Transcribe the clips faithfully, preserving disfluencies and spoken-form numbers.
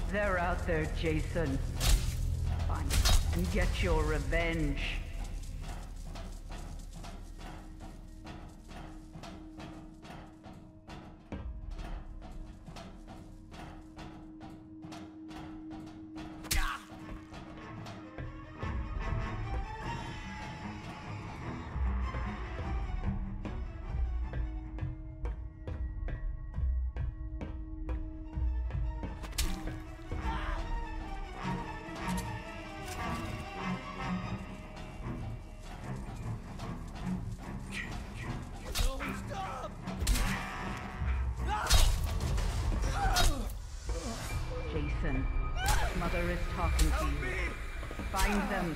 They're out there, Jason. Find them and get your revenge. Jason, Mother is talking to you. Find them.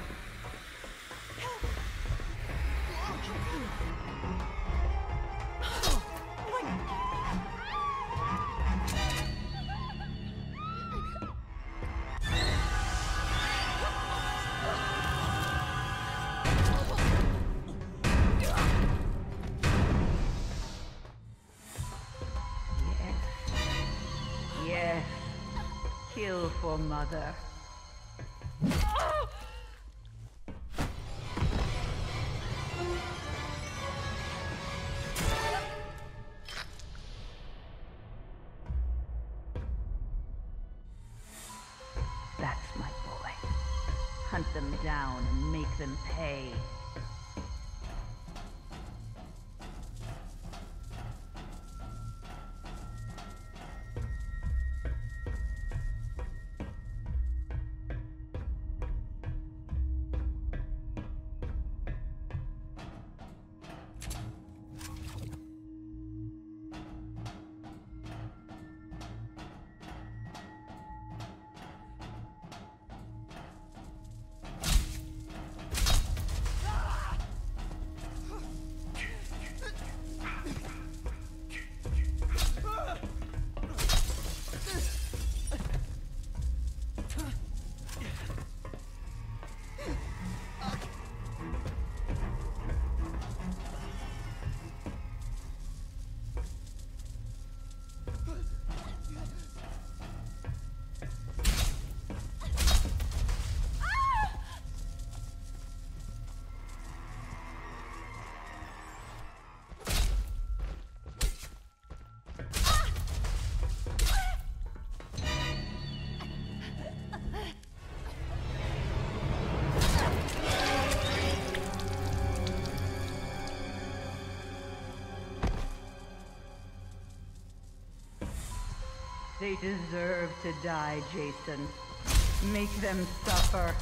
Yes. Yes. Kill for Mother. That's my boy. Hunt them down and make them pay. They deserve to die, Jason. Make them suffer.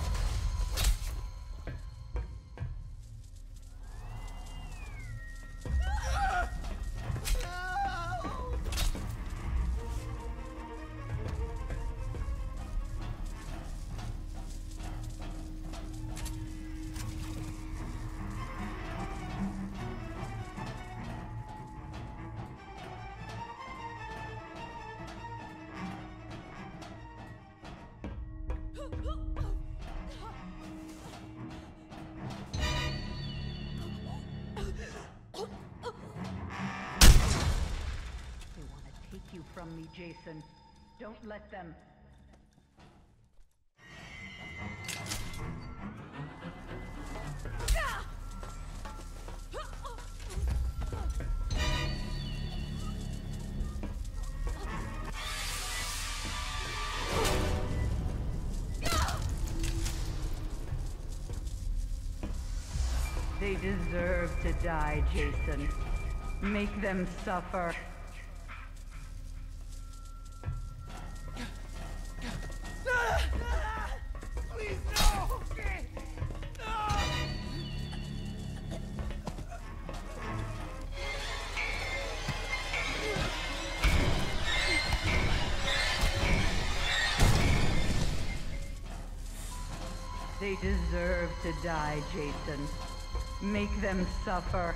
From me, Jason. Don't let them. They deserve to die, Jason. Make them suffer. They deserve to die, Jason. Make them suffer.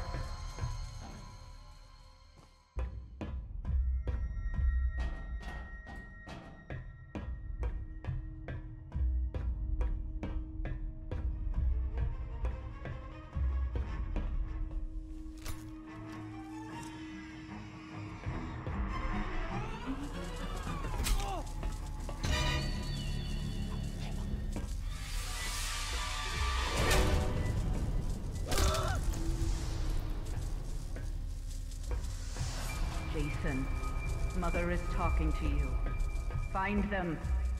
Mother is talking to you. Find them.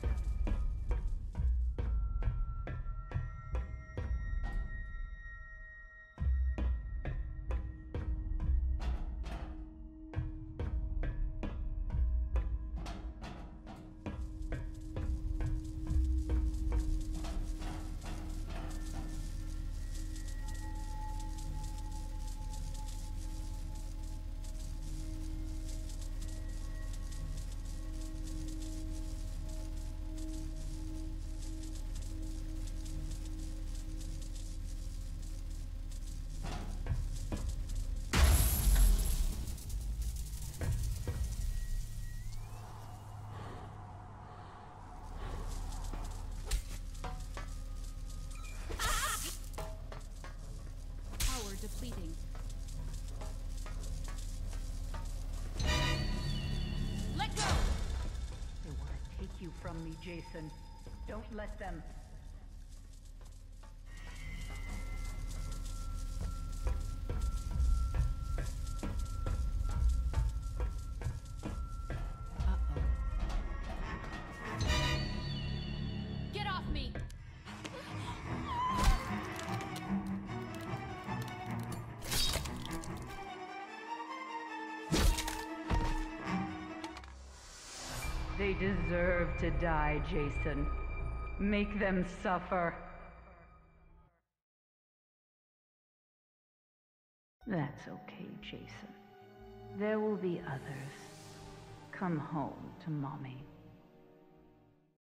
Depleting. Let go! They want to take you from me, Jason. Don't let them. Uh-oh. Get off me! They deserve to die, Jason. Make them suffer. That's okay, Jason. There will be others. Come home to Mommy.